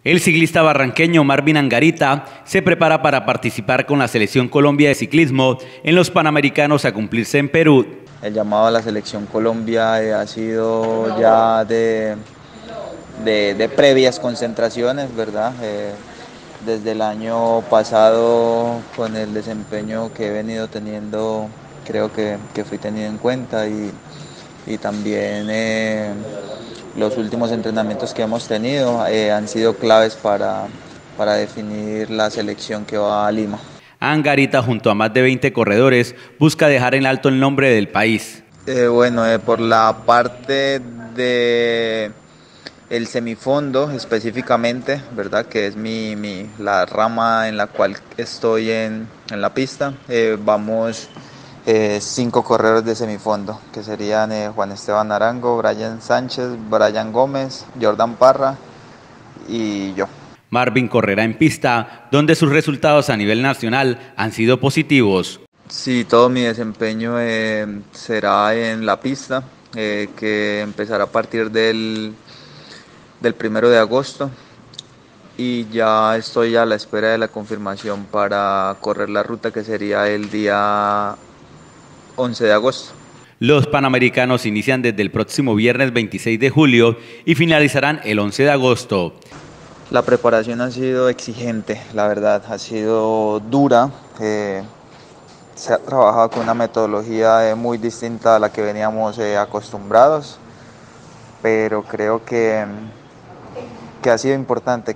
El ciclista barranqueño Marvin Angarita se prepara para participar con la Selección Colombia de ciclismo en los Panamericanos a cumplirse en Perú. El llamado a la Selección Colombia ha sido ya de previas concentraciones, ¿verdad? Desde el año pasado, con el desempeño que he venido teniendo, creo que fui tenido en cuenta y también los últimos entrenamientos que hemos tenido han sido claves para definir la selección que va a Lima. Angarita, junto a más de 20 corredores, busca dejar en alto el nombre del país. Por la parte de el semifondo específicamente, ¿verdad? Que es la rama en la cual estoy en la pista, vamos 5 corredores de semifondo, que serían Juan Esteban Arango, Brian Sánchez, Brian Gómez, Jordan Parra y yo. Marvin correrá en pista, donde sus resultados a nivel nacional han sido positivos. Sí, todo mi desempeño será en la pista, que empezará a partir del 1 de agosto, y ya estoy a la espera de la confirmación para correr la ruta, que sería el día 11 de agosto. Los Panamericanos inician desde el próximo viernes 26 de julio y finalizarán el 11 de agosto. La preparación ha sido exigente, la verdad, ha sido dura. Se ha trabajado con una metodología muy distinta a la que veníamos acostumbrados, pero creo que ha sido importante,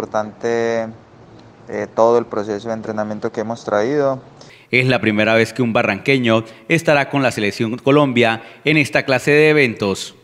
todo el proceso de entrenamiento que hemos traído. Es la primera vez que un barranqueño estará con la Selección Colombia en esta clase de eventos.